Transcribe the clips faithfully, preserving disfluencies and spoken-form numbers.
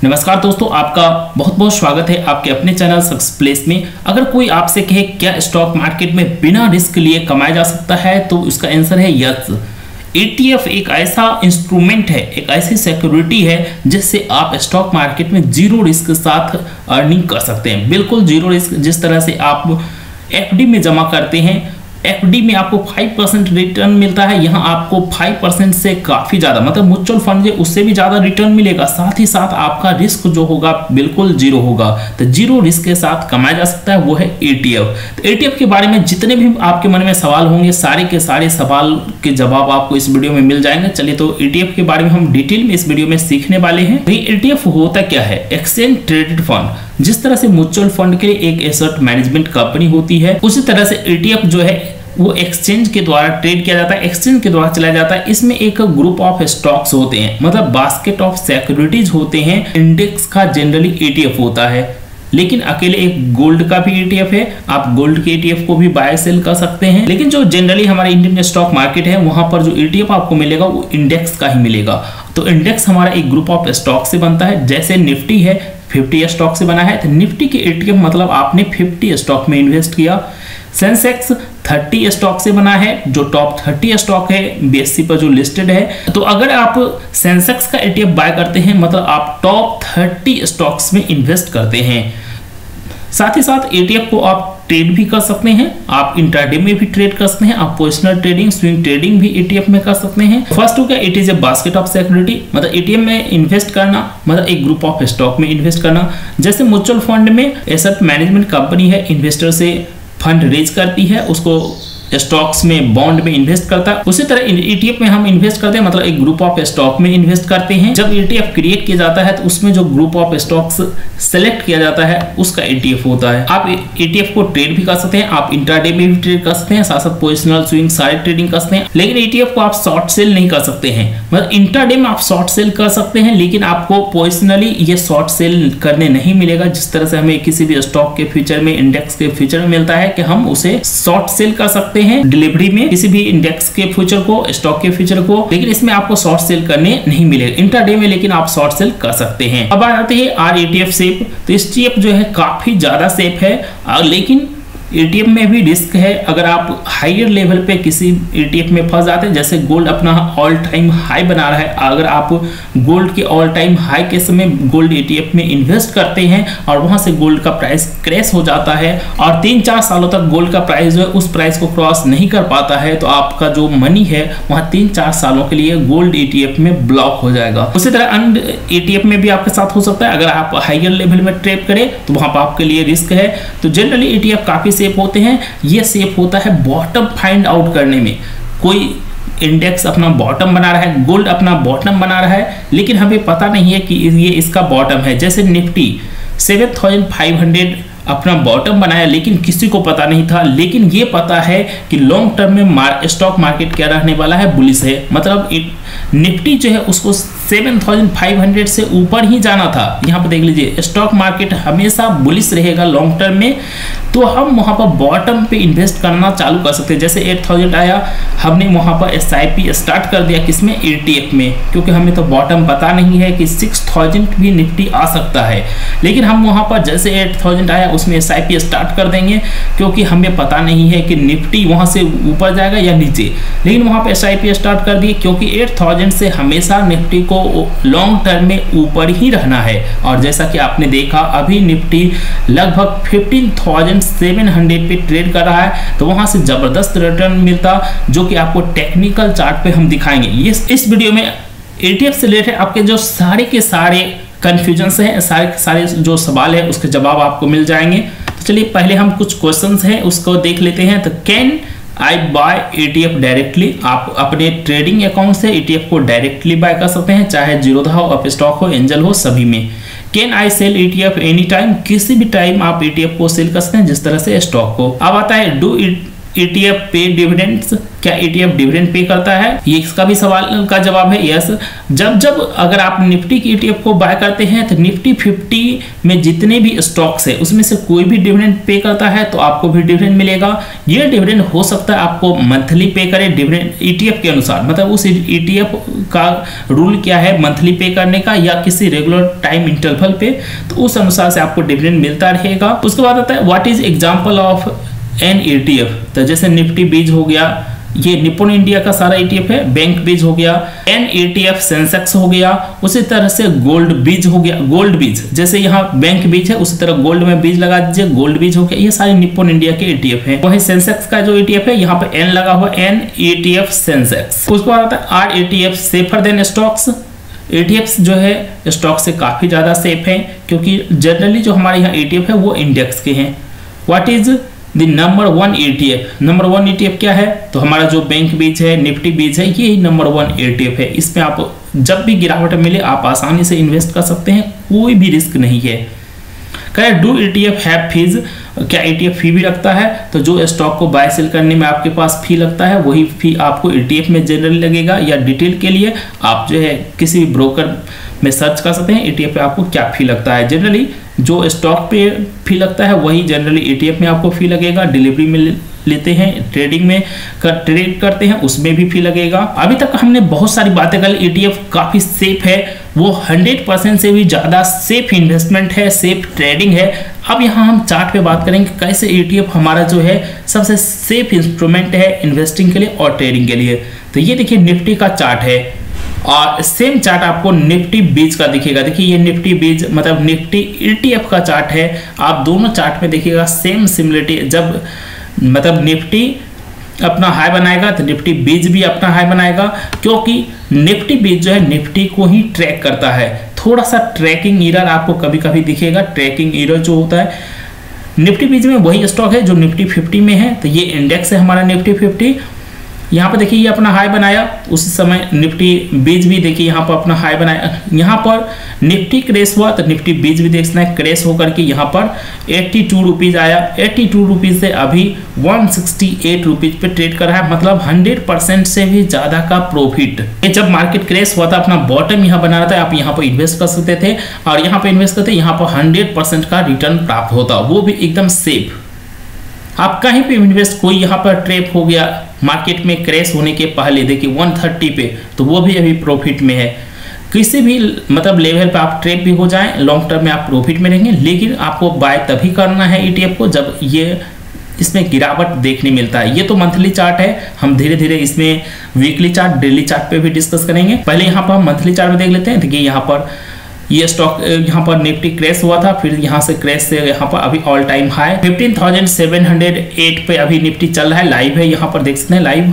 नमस्कार दोस्तों, आपका बहुत बहुत स्वागत है आपके अपने चैनल सक्सेस प्लेस में। अगर कोई आपसे कहे क्या स्टॉक मार्केट में बिना रिस्क लिए कमाया जा सकता है, तो उसका आंसर है यस। ईटीएफ एक ऐसा इंस्ट्रूमेंट है, एक ऐसी सिक्योरिटी है जिससे आप स्टॉक मार्केट में जीरो रिस्क के साथ अर्निंग कर सकते हैं। बिल्कुल जीरो रिस्क। जिस तरह से आप एफडी में जमा करते हैं, एफडी में आपको फाइव परसेंट रिटर्न मिलता है, यहाँ आपको फाइव परसेंट से काफ़ी ज़्यादा, मतलब म्यूचुअल फंड है उससे भी ज़्यादा रिटर्न मिलेगा। साथ ही साथ आपका रिस्क जो होगा बिल्कुल जीरो होगा। तो जीरो रिस्क के साथ कमाया जा सकता है, वो है ईटीएफ। तो ईटीएफ के बारे में जितने भी आपके मन में सवाल होंगे, सारे के सारे सवाल के जवाब आपको इस वीडियो में मिल जाएंगे। चलिए, तो ईटीएफ के बारे में हम डिटेल में इस वीडियो में सीखने वाले हैं। तो ईटीएफ होता क्या है? Exchange traded fund. जिस तरह से म्यूचुअल फंड के लिए एक एसेट मैनेजमेंट कंपनी होती है, उसी तरह से ईटीएफ जो है वो एक्सचेंज के द्वारा ट्रेड किया जाता है, एक्सचेंज के द्वारा चलाया जाता है। इसमें एक ग्रुप ऑफ स्टॉक्स होते हैं, मतलब बास्केट ऑफ सिक्योरिटीज होते हैं। इंडेक्स का जनरली ईटीएफ होता है, लेकिन अकेले एक गोल्ड का भी ईटीएफ है। आप गोल्ड के ईटीएफ को भी बाय सेल कर सकते हैं। लेकिन जो जनरली हमारे इंडियन स्टॉक मार्केट है, वहां पर जो ईटीएफ आपको मिलेगा वो इंडेक्स का ही मिलेगा। तो इंडेक्स हमारा एक ग्रुप ऑफ स्टॉक से बनता है। जैसे निफ्टी है, फिफ्टी स्टॉक से बना है, तो निफ्टी के ईटीएफ मतलब आपने फिफ्टी स्टॉक में इन्वेस्ट किया। सेंसेक्स थर्टी स्टॉक से बना है, जो टॉप थर्टी स्टॉक है बीएससी पर जो लिस्टेड है। तो अगर आप सेंसेक्स का ईटीएफ बाय करते हैं, मतलब आप टॉप थर्टी स्टॉक्स में इन्वेस्ट करते हैं। साथ ही साथ ईटीएफ को आप ट्रेड भी कर सकते हैं, आप इंट्राडे में भी ट्रेड कर सकते हैं, आप पोजिशनल ट्रेडिंग, स्विंग ट्रेडिंग भी ईटीएफ में कर सकते हैं। फर्स्ट हो गया, it is a basket of security, मतलब ईटीएफ में इन्वेस्ट करना मतलब एक ग्रुप ऑफ स्टॉक में इन्वेस्ट करना। जैसे म्यूचुअल फंड में एसेट मैनेजमेंट कंपनी है, इन्वेस्टर से फंड रेज करती है, उसको स्टॉक्स में, बॉन्ड में इन्वेस्ट करता है। उसी तरह ईटीएफ में हम इन्वेस्ट करते हैं, मतलब एक ग्रुप ऑफ स्टॉक में इन्वेस्ट करते हैं। जब ईटीएफ क्रिएट किया जाता है, तो उसमें जो ग्रुप ऑफ स्टॉक्स सेलेक्ट किया जाता है उसका ईटीएफ होता है। आप ईटीएफ को ट्रेड भी कर सकते हैं, आप इंट्राडे में भी ट्रेड कर सकते हैं, साथ साथ पोजिशनल, स्विंग सारे ट्रेडिंग कर सकते हैं। लेकिन ईटीएफ को आप शॉर्ट सेल नहीं कर सकते हैं, मतलब इंट्राडे में आप शॉर्ट सेल कर सकते हैं, लेकिन आपको पोजिशनली ये शॉर्ट सेल करने नहीं मिलेगा। जिस तरह से हमें किसी भी स्टॉक के फ्यूचर में, इंडेक्स के फ्यूचर में मिलता है कि हम उसे शॉर्ट सेल कर सकते हैं डिलीवरी में, किसी भी इंडेक्स के फ्यूचर को, स्टॉक के फ्यूचर को, लेकिन इसमें आपको शॉर्ट सेल करने नहीं मिलेगा इंट्राडे में, लेकिन आप शॉर्ट सेल कर सकते हैं। अब आते हैं आर ईटीएफ सेफ। तो इस ईटीएफ जो है काफी ज्यादा सेफ है, लेकिन ईटीएफ में भी रिस्क है। अगर आप हायर लेवल पे किसी ईटीएफ में फंस जाते हैं, जैसे गोल्ड अपना ऑल टाइम हाई बना रहा है, अगर आप गोल्ड के ऑल टाइम हाई के समय गोल्ड ईटीएफ में इन्वेस्ट करते हैं और वहां से गोल्ड का प्राइस क्रैश हो जाता है और तीन चार सालों तक गोल्ड का प्राइस जो है उस प्राइस को क्रॉस नहीं कर पाता है, तो आपका जो मनी है वहां तीन चार सालों के लिए गोल्ड ईटीएफ में ब्लॉक हो जाएगा। उसी तरह अन्य ईटीएफ में भी आपके साथ हो सकता है। अगर आप हायर लेवल में ट्रेड करें तो वहां पर आपके लिए रिस्क है। तो जनरली ईटीएफ काफी सेफ होते हैं। ये सेफ होता है बॉटम फाइंड आउट करने में। कोई इंडेक्स अपना बॉटम बना रहा है, गोल्ड अपना बॉटम बना रहा है, लेकिन हमें पता नहीं है कि ये इसका बॉटम है। जैसे Nifty seven thousand five hundred अपना बॉटम बनाया, लेकिन किसी को पता नहीं था। लेकिन ये पता है कि लॉन्ग टर्म में मार, स्टॉक मार्केट क्या रहने वाला है, बुलिश है। मतलब निफ्टी जो है उसको सेवन थाउजेंड फाइव हंड्रेड से ऊपर ही जाना था। यहाँ पर देख लीजिए, स्टॉक मार्केट हमेशा बुलिश रहेगा लॉन्ग टर्म में, तो हम वहाँ पर बॉटम पे इन्वेस्ट करना चालू कर सकते हैं। जैसे एट थाउजेंड आया, हमने वहाँ पर एस आई पी स्टार्ट कर दिया, किसमें, ईटीएफ में, क्योंकि हमें तो बॉटम पता नहीं है कि सिक्स थाउजेंड भी निफ्टी आ सकता है। लेकिन हम वहाँ पर जैसे एट थाउजेंड आया उसमें एस आई पी स्टार्ट कर देंगे, क्योंकि हमें पता नहीं है कि निफ्टी वहाँ से ऊपर जाएगा या नीचे। लेकिन वहाँ पर एस आई पी स्टार्ट कर दिए, क्योंकि एट थाउजेंड से हमेशा निफ्टी को लॉन्ग टर्म में ऊपर ही रहना है। और जैसा कि आपने देखा, अभी निफ्टी लगभग फिफ्टीन थाउजेंड सेवन हंड्रेड पे ट्रेड कर रहा है, तो वहां से जबरदस्त रिटर्न मिलता, जो कि आपको टेक्निकल चार्ट पे हम दिखाएंगे। ये इस वीडियो में ईटीएफ से रिलेटेड आपके जो सारे के सारे कंफ्यूजन हैं, सारे के सारे जो सवाल है उसके जवाब आपको मिल जाएंगे। तो चलिए, पहले हम कुछ क्वेश्चंस हैं उसको देख लेते हैं। तो can I buy ETF directly? आप अपने ट्रेडिंग अकाउंट से ईटीएफ को डायरेक्टली बाय कर सकते हैं, चाहे जीरोधा हो, अप स्टॉक हो, एंजल हो, सभी में। Can I sell ETF any time? किसी भी टाइम आप ईटीएफ को सेल कर सकते हैं, जिस तरह से स्टॉक को। अब आता है, डू ईटीएफ पे डिविडेंड्स, क्या ईटीएफ डिविडेंड पे करता है? ये इसका भी सवाल का जवाब है यस। जब जब अगर आप निफ्टी की ईटीएफ को बाय करते हैं तो निफ्टी फिफ्टी में जितने भी स्टॉक्स है उसमें से कोई भी डिविडेंड पे करता है तो आपको भी डिविडेंड मिलेगा। ये डिविडेंड हो सकता है आपको मंथली पे करे डिविडेंड ईटीएफ के अनुसार, मतलब उस ईटीएफ का रूल क्या है मंथली पे करने का या किसी रेगुलर टाइम इंटरवल पे, तो उस अनुसार से आपको डिविडेंड मिलता रहेगा। उसके बाद आता है what is example of an ETF. तो जैसे निफ्टी बीज हो गया, ये निप्पॉन इंडिया का सारा ईटीएफ है। बैंक बीज हो गया, एन ईटीएफ सेंसेक्स हो गया, उसी तरह से गोल्ड बीज हो गया। गोल्ड बीज जैसे यहाँ बैंक बीज है उसी तरह गोल्ड में बीज लगा दीजिए, गोल्ड बीज हो गया। ये सारे निप्पॉन इंडिया के ईटीएफ है। वही सेंसेक्स का जो ईटीएफ है यहाँ पे एन लगा हुआ, एन ईटीएफ सेंसेक्स। उसके बाद आता है are ETF safer than stocks. ETF जो है स्टॉक से काफी ज्यादा सेफ है क्योंकि जनरली जो हमारे यहाँ ईटीएफ है वो इंडेक्स के हैं। What is the number one ETF. Number one ETF क्या है? तो हमारा जो बैंक बीज है, निफ्टी बीज है, ये नंबर वन ईटीएफ है। इसमें आप जब भी गिरावट मिले आप आसानी से इन्वेस्ट कर सकते हैं, कोई भी रिस्क नहीं है। कहे डू ईटीएफ हैव फीस, क्या ईटीएफ फी भी रखता है? तो जो स्टॉक को बाय सेल करने में आपके पास फी लगता है वही फी आपको ईटीएफ में जनरली लगेगा, या डिटेल के लिए आप जो है किसी भी ब्रोकर में सर्च कर सकते हैं ईटीएफ पे आपको क्या फी लगता है। जनरली जो स्टॉक पे फी लगता है वही जनरली ईटीएफ में आपको फी लगेगा। डिलीवरी में लेते हैं, ट्रेडिंग में कर ट्रेड करते हैं उसमें भी फी लगेगा। अभी तक हमने बहुत सारी बातें कर ली। ईटीएफ काफी सेफ है, वो हंड्रेड परसेंट से भी ज्यादा सेफ इन्वेस्टमेंट है, सेफ ट्रेडिंग है। अब यहाँ हम चार्ट पे बात करेंगे कैसे ईटीएफ हमारा जो है सबसे सेफ इंस्ट्रूमेंट है इन्वेस्टिंग के लिए और ट्रेडिंग के लिए। तो ये देखिए निफ्टी का चार्ट है और सेम चार्ट आपको निफ्टी बीज का दिखेगा। देखिए ये निफ्टी बीज मतलब निफ्टी ईटीएफ का चार्ट है। आप दोनों चार्ट में देखिएगा सेम सिमिलरिटी, जब मतलब निफ्टी अपना हाई बनाएगा तो निफ्टी बीज भी अपना हाई बनाएगा, क्योंकि निफ्टी बीज जो है निफ्टी को ही ट्रैक करता है। थोड़ा सा ट्रैकिंग एरर आपको कभी कभी दिखेगा। ट्रैकिंग एरर जो होता है निफ्टी बीज में वही स्टॉक है जो निफ्टी फिफ्टी में है। तो ये इंडेक्स है हमारा निफ्टी फिफ्टी। यहाँ पर देखिए ये अपना हाई बनाया, उसी समय निफ्टी बीज भी देखिए यहाँ पर अपना हाई बनाया। यहाँ पर निफ्टी क्रैश हुआ तो निफ्टी बीज भी देखना है क्रैश होकर के यहाँ पर एट्टी टू रुपीज आया। एट्टी टू रुपीज से अभी वन सिक्सटी एट रुपीज पे ट्रेड कर रहा है, मतलब हंड्रेड परसेंट से भी ज्यादा का प्रॉफिट। जब मार्केट क्रैश हुआ था अपना बॉटम यहाँ बना रहा था, आप यहाँ पर इन्वेस्ट कर सकते थे और यहाँ पर इन्वेस्ट करते यहाँ पर हंड्रेड परसेंट का रिटर्न प्राप्त होता, वो भी एकदम सेफ। आप कहीं पे इन्वेस्ट, कोई यहाँ पर ट्रैप हो गया मार्केट में क्रैश होने के पहले देखिए वन थर्टी पे, तो वो भी अभी प्रॉफिट में है। किसी भी मतलब लेवल पे आप ट्रैप भी हो जाएं लॉन्ग टर्म में आप प्रॉफिट में रहेंगे, लेकिन आपको बाय तभी करना है ईटीएफ को जब ये इसमें गिरावट देखने मिलता है। ये तो मंथली चार्ट है, हम धीरे धीरे इसमें वीकली चार्ट, डेली चार्ट पे भी डिस्कस करेंगे। पहले यहाँ पर हम मंथली चार्ट में देख लेते हैं। देखिए यहाँ पर ये स्टॉक यहाँ पर निफ्टी क्रैश हुआ था, फिर यहाँ से क्रैश से यहाँ पर अभी all time high fifteen thousand seven hundred eight पे अभी निफ्टी चल रहा है। लाइव है, यहाँ पर देख सकते हैं लाइव।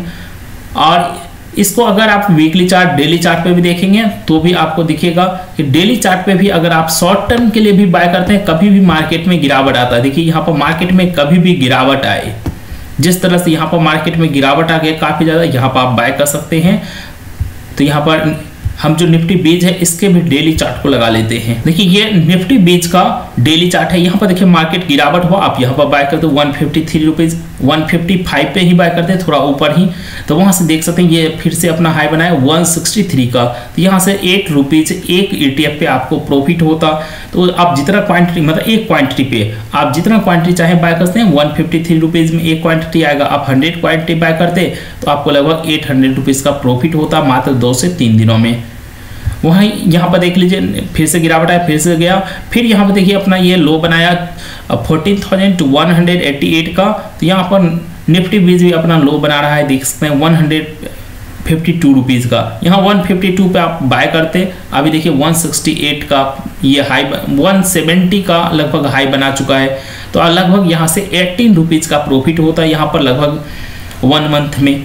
और इसको अगर आप वीकली चार्ट, डेली चार्ट पे भी देखेंगे तो भी आपको दिखेगा कि डेली चार्ट पे भी अगर आप शॉर्ट टर्म के लिए भी बाय करते हैं, कभी भी मार्केट में गिरावट आता है। देखिए यहाँ पर मार्केट में कभी भी गिरावट आए, जिस तरह से यहाँ पर मार्केट में गिरावट आ गया काफी ज्यादा, यहाँ पर आप बाय कर सकते हैं। तो यहाँ पर हम जो निफ्टी बीज है इसके भी डेली चार्ट को लगा लेते हैं। देखिए ये निफ्टी बीज का डेली चार्ट है। यहाँ पर देखिए मार्केट गिरावट हुआ, आप यहाँ पर बाय करते one fifty three rupees one fifty five पे ही बाय करते हैं, थोड़ा ऊपर ही। तो वहां से देख सकते हैं ये फिर से अपना हाई बनाया वन सिक्सटी थ्री का। तो यहाँ से एट रुपीज एक ईटीएफ पे आपको प्रॉफिट होता। तो आप जितना क्वांटिटी मतलब एक क्वांटिटी पे आप जितना क्वांटिटी चाहे बाय करते हैं, वन फिफ्टी थ्री रुपीज में एक क्वांटिटी आएगा। आप हंड्रेड क्वांटिटी बाय करते तो आपको लगभग एट हंड्रेड रुपीज का प्रॉफिट होता मात्र दो से तीन दिनों में। वहीं यहाँ पर देख लीजिए फिर से गिरावट आया, फिर से गया, फिर यहाँ पर देखिए अपना ये लो बनाया fourteen thousand one hundred eighty eight का। तो यहाँ पर निफ्टी बीज भी अपना लो बना रहा है, देख सकते हैं one hundred fifty two rupees का। यहाँ वन फिफ्टी टू पे आप बाय करते, अभी देखिए वन सिक्सटी एट का ये हाई, वन सेवेंटी का लगभग हाई बना चुका है। तो लगभग यहाँ से एटीन रुपीज़ का प्रॉफिट होता है यहाँ पर लगभग वन मंथ में।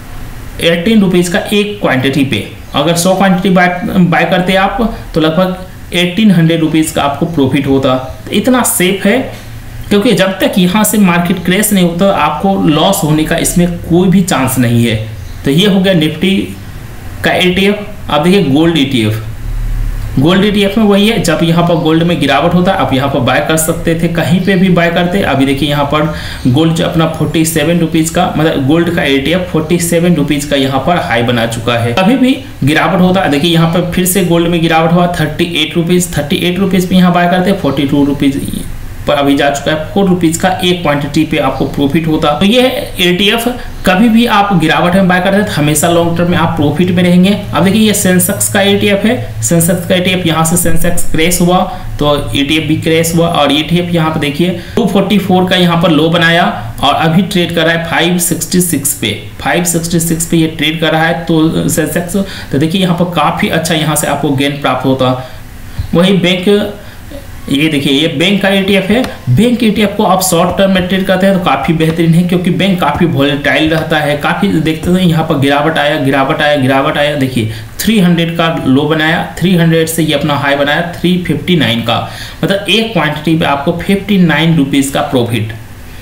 एटीन रुपीज़ का एक क्वांटिटी पे अगर सौ क्वांटिटी बाय बाय करते आप तो लगभग एटीन हंड्रेड रुपीज़ का आपको प्रॉफिट होता। तो इतना सेफ है क्योंकि जब तक यहाँ से मार्केट क्रैश नहीं होता आपको लॉस होने का इसमें कोई भी चांस नहीं है। तो ये हो गया निफ्टी का ईटीएफ। आप देखिए गोल्ड ईटीएफ, गोल्ड ईटीएफ में वही है, जब यहाँ पर गोल्ड में गिरावट होता है आप यहाँ पर बाय कर सकते थे, कहीं पे भी बाय करते। अभी देखिए यहाँ पर गोल्ड जो अपना फोर्टी सेवन रुपीज का, मतलब गोल्ड का ईटीएफ फोर्टी सेवन रुपीज का यहाँ पर हाई बना चुका है। कभी भी गिरावट होता है, देखिए यहाँ पर फिर से गोल्ड में गिरावट हुआ, thirty eight rupees thirty eight rupees पे यहाँ बाय करते, फोर्टी टू रुपीज पर अभी जा चुका है। फोर रुपीज का एक क्वांटिटी पे आपको प्रॉफिट होता। तो ये ईटीएफ कभी भी आप गिरावट में बाय करते हैं तो हमेशा लॉन्ग टर्म में आप प्रॉफिट में रहेंगे। अब देखिए ये सेंसेक्स का ईटीएफ है, सेंसेक्स का ईटीएफ यहाँ से सेंसेक्स क्रैश हुआ तो ईटीएफ भी क्रैश हुआ, और ईटीएफ यहाँ पे देखिए टू फोर्टी फोर का यहाँ पर लो बनाया और अभी ट्रेड कर रहा है फाइव सिक्सटी सिक्स पे, फाइव सिक्सटी सिक्स पे ये ट्रेड कर रहा है। तो सेंसेक्स तो देखिए यहाँ पर काफी अच्छा यहाँ से आपको गेन प्राप्त होता। वही बैंक, ये देखिए ये बैंक का ईटीएफ है, बैंक ईटीएफ को आप शॉर्ट टर्म में ट्रेड करते हैं तो काफी बेहतरीन है, क्योंकि बैंक काफी वोलेटाइल रहता है। काफी देखते हैं यहाँ पर गिरावट आया गिरावट आया गिरावट आया, देखिए थ्री हंड्रेड का लो बनाया, थ्री हंड्रेड से ये अपना हाई बनाया थ्री फिफ्टी नाइन का, मतलब एक क्वांटिटी पे आपको फिफ्टी नाइन रुपीज का प्रॉफिट।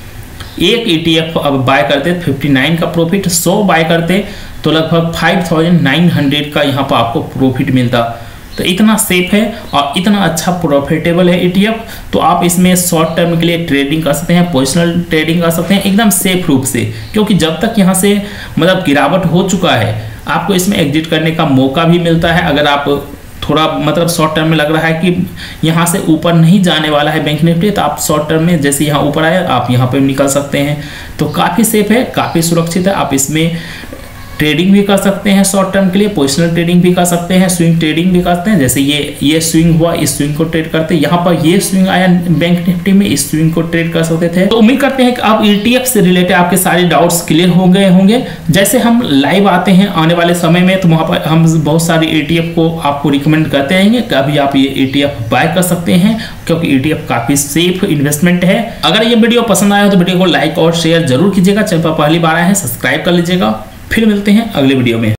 एक ईटीएफ अब बाय करते फिफ्टी नाइन का प्रॉफिट, सौ बाय करते तो लगभग फाइव थाउजेंड नाइन हंड्रेड का यहाँ पर आपको प्रॉफिट मिलता। तो इतना सेफ है और इतना अच्छा प्रॉफिटेबल है ईटीएफ, तो आप इसमें शॉर्ट टर्म के लिए ट्रेडिंग कर सकते हैं, पोजिशनल ट्रेडिंग कर सकते हैं एकदम सेफ रूप से, क्योंकि जब तक यहाँ से मतलब गिरावट हो चुका है आपको इसमें एग्जिट करने का मौका भी मिलता है। अगर आप थोड़ा मतलब शॉर्ट टर्म में लग रहा है कि यहाँ से ऊपर नहीं जाने वाला है बैंक निफ्टी, तो आप शॉर्ट टर्म में जैसे यहाँ ऊपर आया आप यहाँ पे निकल सकते हैं। तो काफ़ी सेफ है, काफ़ी सुरक्षित है। आप इसमें ट्रेडिंग भी कर सकते हैं शॉर्ट टर्म के लिए, पोजिशनल ट्रेडिंग भी कर सकते हैं, स्विंग ट्रेडिंग भी करते हैं। जैसे ये ये स्विंग हुआ, इस स्विंग को ट्रेड करते हैं, यहाँ पर ये स्विंग आया बैंक निफ्टी में, इस स्विंग को ट्रेड कर सकते थे। तो उम्मीद करते हैं कि आप ईटीएफ से रिलेटेड आपके सारे डाउट्स क्लियर हो गए होंगे। जैसे हम लाइव आते हैं आने वाले समय में तो वहाँ पर हम बहुत सारे ईटीएफ को आपको रिकमेंड करते रहेंगे कि अभी आप ये ईटीएफ बाय कर सकते हैं, क्योंकि ईटीएफ काफी सेफ इन्वेस्टमेंट है। अगर ये वीडियो पसंद आया तो वीडियो को लाइक और शेयर जरूर कीजिएगा। चैनल पर पहली बार आए हैं सब्सक्राइब कर लीजिएगा। फिर मिलते हैं अगले वीडियो में।